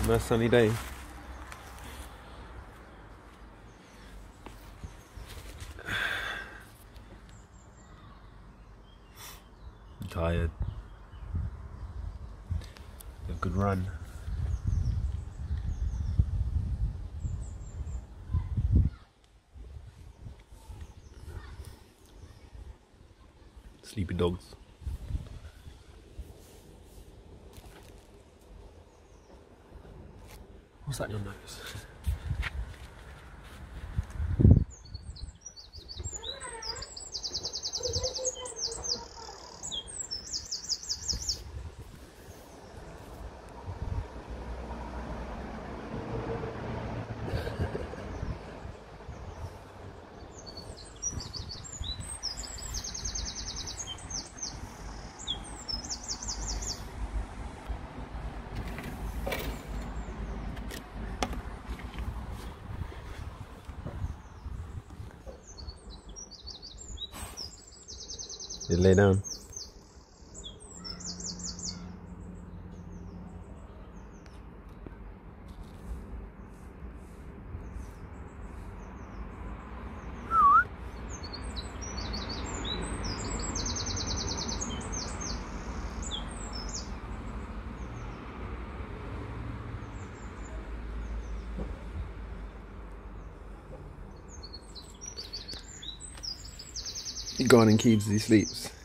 Nice sunny day. I'm tired. A good run. Sleepy dogs. What's that in your nose? You lay down. You go on and keeps, he sleeps.